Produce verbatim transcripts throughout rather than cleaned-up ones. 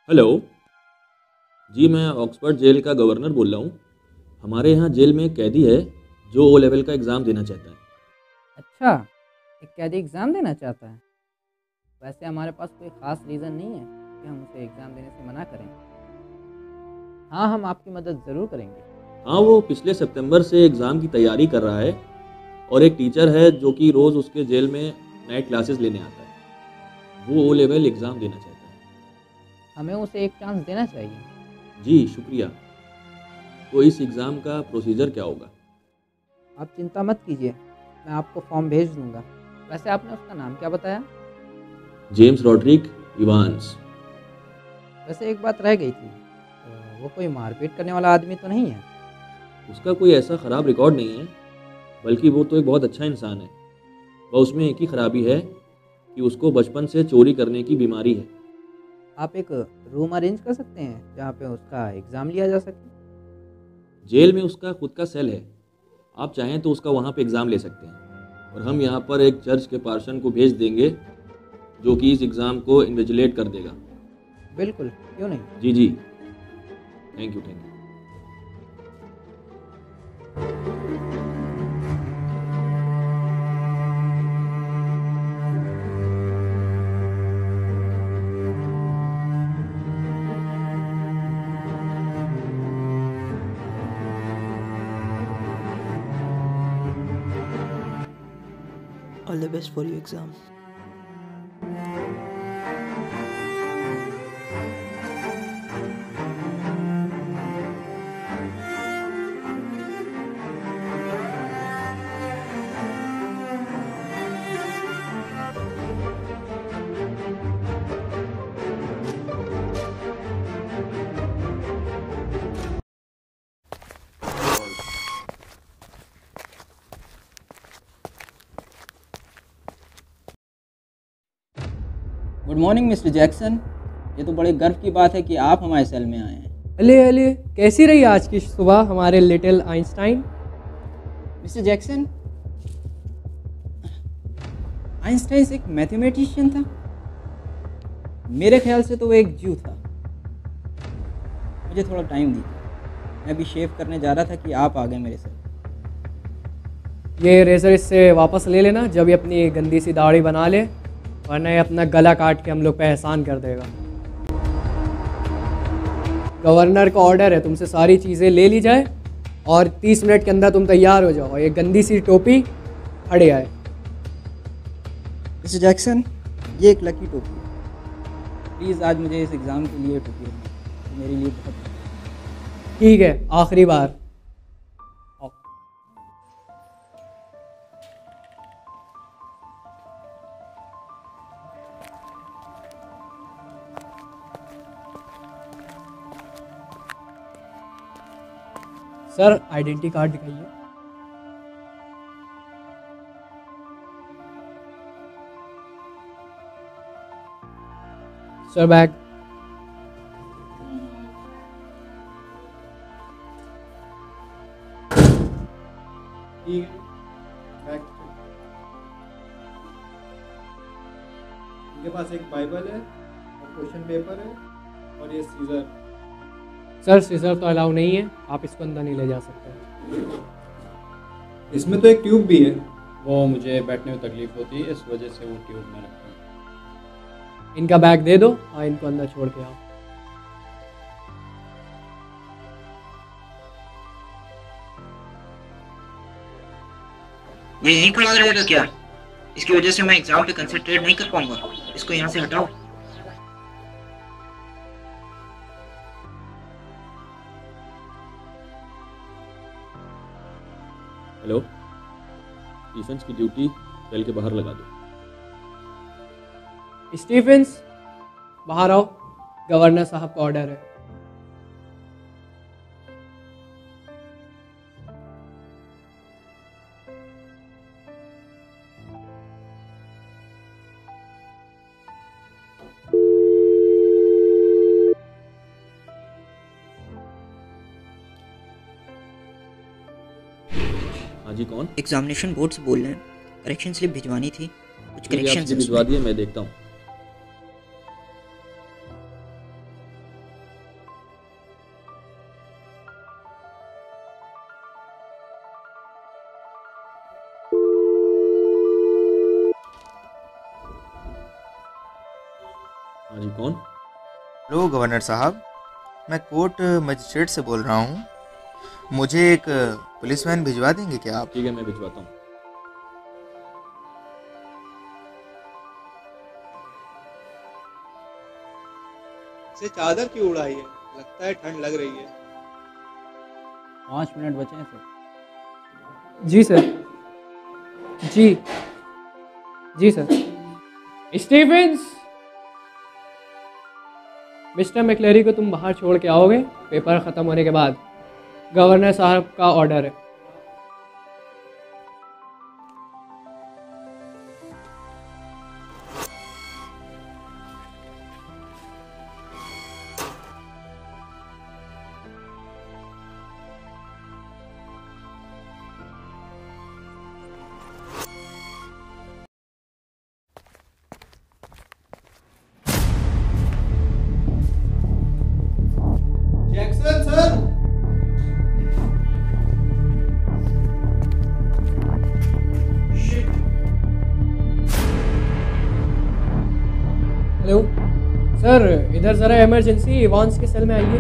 Hello जी, मैं Oxford jail का governor बोल रहा हूँ। हमारे यहाँ जेल में एक कैदी है जो ओ लेवल का एग्ज़ाम देना चाहता है। अच्छा, एक कैदी एग्ज़ाम देना चाहता है। वैसे हमारे पास कोई ख़ास रीज़न नहीं है कि हम उसे एग्ज़ाम देने से मना करें। हाँ, हम आपकी मदद ज़रूर करेंगे। हाँ, वो पिछले सितंबर से एग्ज़ाम की तैयारी कर रहा है और एक टीचर है जो कि रोज़ उसके जेल में नाइट क्लासेस लेने आता है। वो ओ लेवल एग्ज़ाम देना चाहता है। हमें उसे एक चांस देना चाहिए। जी, शुक्रिया। तो इस एग्ज़ाम का प्रोसीजर क्या होगा? आप चिंता मत कीजिए, मैं आपको फॉर्म भेज दूँगा। वैसे आपने उसका नाम क्या बताया? James Roderick Evans. वैसे एक बात रह गई थी, अ, वो कोई मारपीट करने वाला आदमी तो नहीं है? उसका कोई ऐसा ख़राब रिकॉर्ड नहीं है, बल्कि वो तो एक बहुत अच्छा इंसान है। बस उसमें एक ही खराबी है कि उसको बचपन से चोरी करने की बीमारी है। आप एक रूम अरेंज कर सकते हैं जहाँ पे उसका एग्ज़ाम लिया जा सके। जेल में उसका खुद का सेल है। आप चाहें तो उसका वहाँ पे एग्ज़ाम ले सकते हैं और हम यहाँ पर एक चर्च के पार्षण को भेज देंगे जो कि इस एग्ज़ाम को इन्विजिलेट कर देगा। बिल्कुल, क्यों नहीं? जी जी, thank you thank you. All the best for your exam. Good morning mister Jackson. ये तो बड़े गर्व की बात है कि आप हमारे सेल में आए हैं। अले अले, कैसी रही आज की सुबह हमारे little Einstein? Mister Jackson, Einstein एक मैथमेटिशियन था। मेरे ख्याल से तो वो एक जू था। मुझे थोड़ा टाइम दीजिए, मैं अभी शेव करने जा रहा था कि आप आ गए मेरे सेल। ये रेजर इससे वापस ले लेना जब ये अपनी गंदी सी दाढ़ी बना ले, वरना ये अपना गला काट के हम लोग पे एहसान कर देगा। गवर्नर का ऑर्डर है तुमसे सारी चीज़ें ले ली जाए और तीस मिनट के अंदर तुम तैयार हो जाओ। ये गंदी सी टोपी हट आए। मिस्टर जैक्सन, ये एक लकी टोपी है। प्लीज़ आज मुझे इस एग्ज़ाम के लिए टोपी रखना, मेरे लिए बहुत। ठीक है, आखिरी बार। सर, आइडेंटिटी कार्ड दिखाइए। Sir, bag. ठीक है, बैग। इनके पास एक बाइबल है और क्वेश्चन पेपर है और ये सीजर। सर, सीजर तो अलाउ नहीं है, आप इसको अंदर नहीं ले जा सकते। इसमें तो एक ट्यूब भी है। वो मुझे बैठने में तकलीफ होती है, इस वजह से वो ट्यूब में रखता हूँ। इनका बैग दे दो। हाँ, इनको अंदर छोड़ के आओ। ये यहीं खड़ा रहेगा क्या? इसकी वजह से मैं एग्जाम पे कंसंट्रेट नहीं कर पाऊंगा। इसको यहाँ से हटाओ। हेलो, स्टीफेंस की ड्यूटी सेल के बाहर लगा दो। स्टीफेंस, बाहर आओ। गवर्नर साहब का ऑर्डर है। हाँ जी, कौन? एग्जामिनेशन बोर्ड से बोल रहे हैं, करेक्शन स्लिप भिजवानी थी। कुछ ठीक है, आप करेक्शन भिजवा दिए, मैं देखता हूँ। हाँ जी, कौन? हेलो गवर्नर साहब, मैं कोर्ट मजिस्ट्रेट से बोल रहा हूँ। मुझे एक पुलिस वैन भिजवा देंगे क्या आप? ठीक है, मैं भिजवाता हूँ। से चादर क्यों उड़ाई है? लगता है ठंड लग रही है। पाँच मिनट बचे हैं सर। जी सर। जी जी सर। स्टीफेंस, मिस्टर मैक्लेरी को तुम बाहर छोड़ के आओगे पेपर ख़त्म होने के बाद। गवर्नर साहब का ऑर्डर है। Jackson sir. हेलो सर, इधर ज़रा इमरजेंसी, इवांस के सेल में आइए।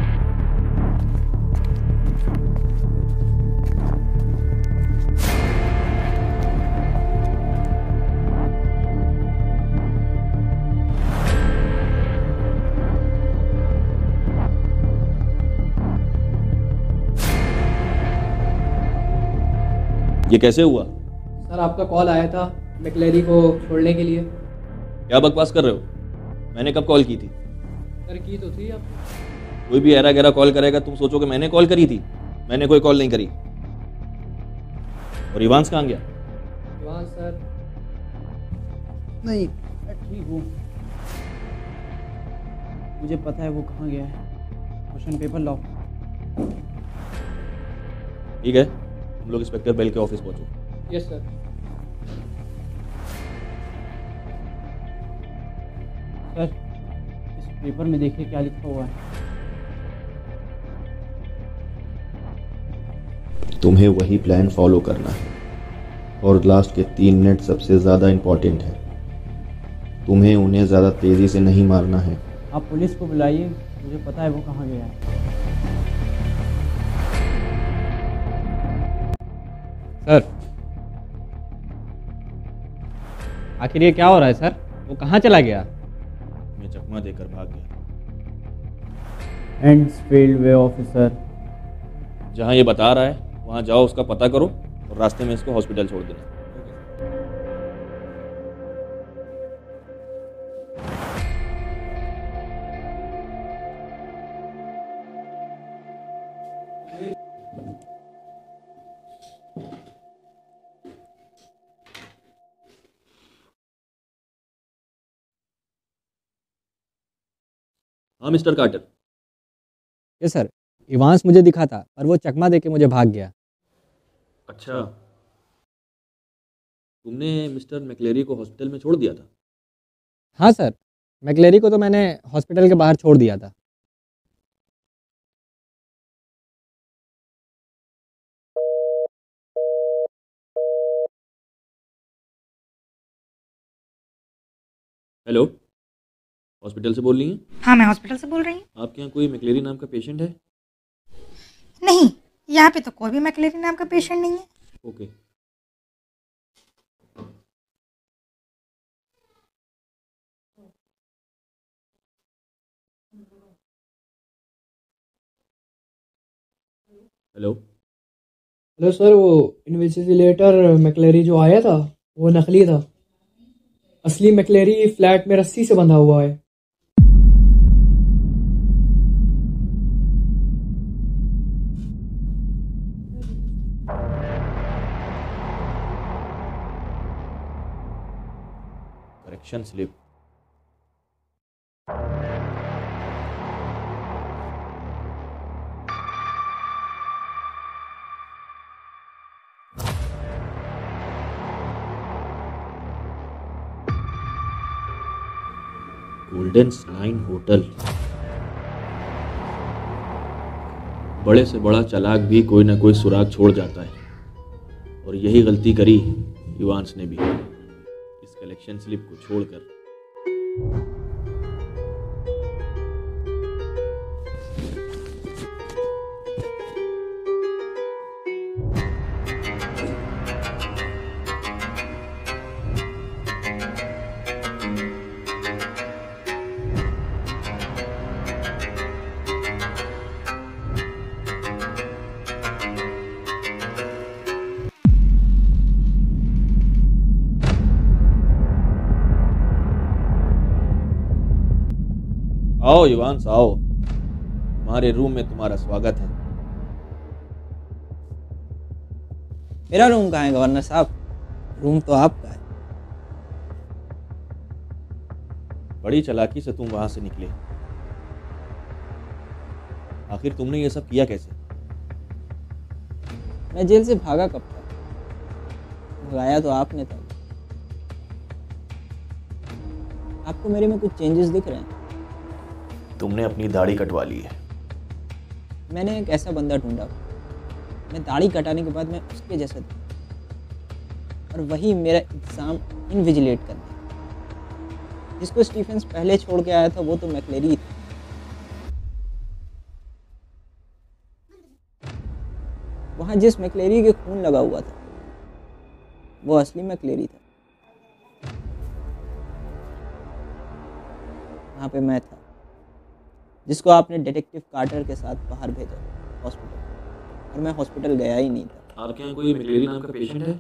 ये कैसे हुआ? सर आपका कॉल आया था मैक्लेरी को छोड़ने के लिए। क्या बकवास कर रहे हो? मैंने कब कॉल की थी? सर की तो थी आप। कोई भी ऐरा गैरा कॉल करेगा तुम सोचोगे मैंने कॉल करी थी। मैंने कोई कॉल नहीं करी। और इवांस कहाँ गया? इवांस सर नहीं, मैं ठीक हूँ। मुझे पता है वो कहाँ गया है। क्वेश्चन पेपर लाओ। ठीक है, तुम लोग इंस्पेक्टर बेल के ऑफिस पहुंचो। Yes sir. सर, इस पेपर में देखिए क्या लिखा हुआ है। तुम्हें वही प्लान फॉलो करना है और लास्ट के तीन मिनट सबसे ज़्यादा इम्पोर्टेंट है। तुम्हें उन्हें ज़्यादा तेज़ी से नहीं मारना है। आप पुलिस को बुलाइए, मुझे पता है वो कहाँ गया है। सर, आखिर ये क्या हो रहा है सर? वो कहाँ चला गया? मैं चकमा देकर भाग गया। Endsfield way officer. जहाँ ये बता रहा है वहाँ जाओ, उसका पता करो और रास्ते में इसको हॉस्पिटल छोड़ देना। हाँ mister Carter. Yes sir, Evans मुझे दिखा था पर वो चकमा दे के मुझे भाग गया। अच्छा, तुमने मिस्टर मैक्लेरी को हॉस्पिटल में छोड़ दिया था? हाँ सर, मैक्लेरी को तो मैंने हॉस्पिटल के बाहर छोड़ दिया था। हेलो, हॉस्पिटल से बोल रही हैं? हाँ, मैं हॉस्पिटल से बोल रही हूँ। आपके यहाँ कोई मैक्लेरी नाम का पेशेंट है? नहीं, यहाँ पे तो कोई भी मैक्लेरी नाम का पेशेंट नहीं है। ओके। हेलो हेलो सर, वो इन्वेस्टिगेटर मैक्लेरी जो आया था वो नकली था। असली मैक्लेरी फ्लैट में रस्सी से बंधा हुआ है। Correction slip. गोल्डन स्लाइन होटल। बड़े से बड़ा चालाक भी कोई ना कोई सुराग छोड़ जाता है और यही गलती करी इवांस ने भी, इस कलेक्शन स्लिप को छोड़कर। आओ युवांश आओ, हमारे रूम में तुम्हारा स्वागत है। मेरा रूम कहाँ है गवर्नर साहब? रूम तो आपका है। बड़ी चालाकी से तुम वहां से निकले। आखिर तुमने ये सब किया कैसे? मैं जेल से भागा कब था? भगाया तो आपने था। आपको मेरे में कुछ चेंजेस दिख रहे हैं? तुमने अपनी दाढ़ी कटवा ली है। मैंने एक ऐसा बंदा ढूंढा, मैं दाढ़ी कटाने के बाद मैं उसके जैसा था, और वही मेरा एग्ज़ाम इनविजिलेट कर दिया। जिसको स्टीफेंस पहले छोड़ के आया था वो तो मैक्लेरी था। वहाँ जिस मैक्लेरी के खून लगा हुआ था वो असली मैक्लेरी था। वहाँ पे मैं था जिसको आपने डिटेक्टिव कार्टर के साथ बाहर भेजा हॉस्पिटल, और मैं हॉस्पिटल गया ही नहीं था। आपके यहाँ कोई मैक्लेरी नाम का पेशेंट है?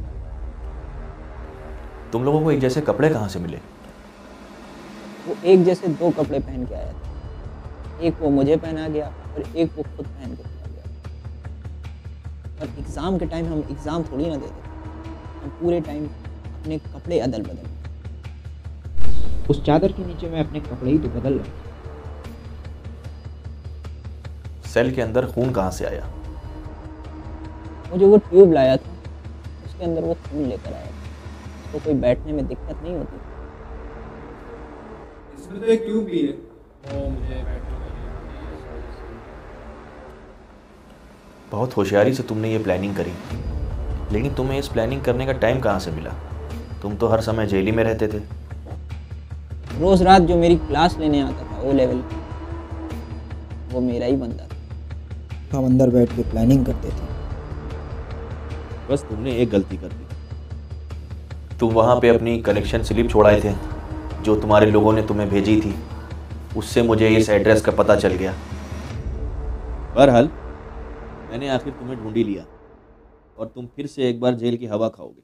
तुम लोगों को एक जैसे कपड़े कहाँ से मिले? वो एक जैसे दो कपड़े पहन के आया था। एक वो मुझे पहना गया और एक वो खुद पहन के चला गया। और एग्ज़ाम के टाइम हम एग्ज़ाम थोड़ी ना देते थे, हम पूरे टाइम अपने कपड़े अदल बदल। उस चादर के नीचे मैं अपने कपड़े ही तो बदल रहा। सेल के अंदर खून कहाँ से आया? मुझे वो ट्यूब लाया था, उसके अंदर वो खून लेकर आया था। उसको कोई बैठने में दिक्कत नहीं होती। इसमें तो एक ट्यूब भी है। वो मुझे बैठने के लिए बहुत होशियारी से तुमने ये प्लानिंग करी, लेकिन तुम्हें इस प्लानिंग करने का टाइम कहाँ से मिला? तुम तो हर समय जेल ही में रहते थे। रोज़ रात जो मेरी क्लास लेने आता था ओ लेवल, वो मेरा ही बंदा था। हम अंदर बैठ के प्लानिंग करते थे। बस तुमने एक गलती कर दी। तुम वहाँ पे अपनी कलेक्शन स्लिप छोड़ाए थे जो तुम्हारे लोगों ने तुम्हें भेजी थी। उससे मुझे इस एड्रेस का पता चल गया। बहरहाल मैंने आखिर तुम्हें ढूंढ ही लिया और तुम फिर से एक बार जेल की हवा खाओगे।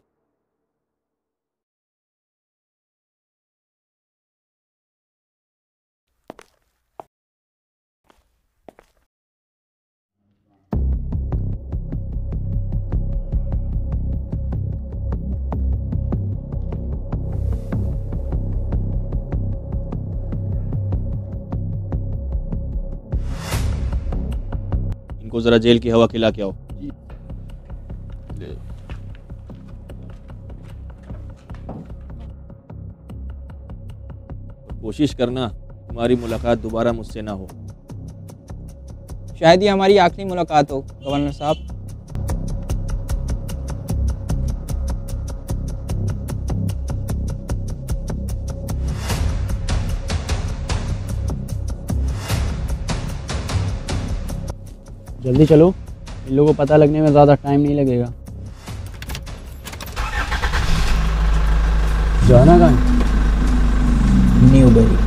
इनको जरा जेल की हवा खिला के आओ। कोशिश करना तुम्हारी मुलाकात दोबारा मुझसे ना हो। शायद ये हमारी आखिरी मुलाकात हो गवर्नर साहब। जल्दी चलो, इन लोगों को पता लगने में ज़्यादा टाइम नहीं लगेगा। जाना कहाँ? न्यू दिल्ली।